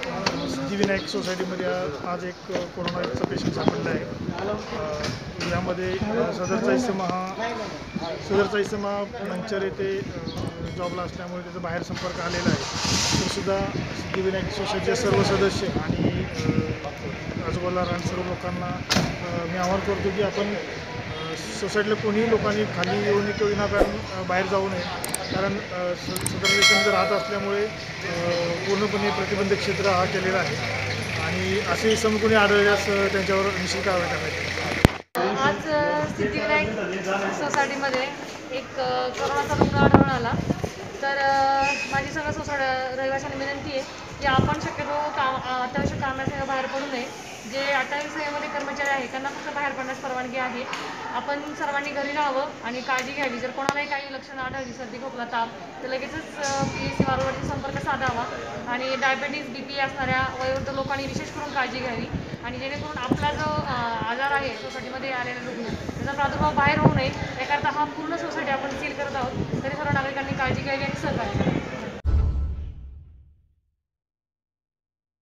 सिद्धिविनायक सोसायटीमध्ये आज एक कोरोनाचा पेशंट सापडला आहे। यामध्ये सदरचा इसम हा मंचर येथे जॉबला असल्यामुळे त्याचा बाहेर संपर्क आलेला आहे। तोसुद्धा सिद्धिविनायक सोसायटीचे सर्व सदस्य आणि आजूबाजूला राहणाऱ्या सर्व लोकांना मी आवाहन करतो की आपण सोसायटीला कोणीही लोकांनी खाली येऊन किंवा विनाकारण बाहेर जाऊ नये, कारण सदर देशामध्ये राहत असल्यामुळे पूर्णपणे प्रतिबंधित क्षेत्र हा केलेला आहे आणि असे इसम कोणी आढळल्यास त्यांच्यावर निश्चित कारवाई करायची। आज सिद्धिविनायक सोसायटीमध्ये एक कोरोनाचा रुग्ण आढळून आला। तर माझी सगळ्या रहिवाशांनी विनंती आहे की आपण शक्यतो अत्यावश्यक कामासाठी बाहेर पडू नये। जे 28 मध्ये कर्मचारी आहेत त्यांना फक्त बाहेर पडण्यास परवानगी आहे। आपण सर्वांनी घरी राहावं आणि काळजी घ्यावी। जर कोणालाही काही लक्षणं आढळली, सर्दी खोकला ताप, तर लगेचच PSC वारंवरती संपर्क साधावा आणि डायबेटीस BP असणाऱ्या वयोवृद्ध लोकांनी विशेष करून काळजी घ्यावी आणि जेणेकरून आपला जो आजार आहे सोसायटीमध्ये आलेला रुग्ण त्याचा प्रादुर्भाव बाहेर होऊ नये याकरता हा पूर्ण सोसायटी आपण सील करत आहोत। तरी सर्व नागरिकांनी काळजी घ्यावी आणि सहकार्य करावे।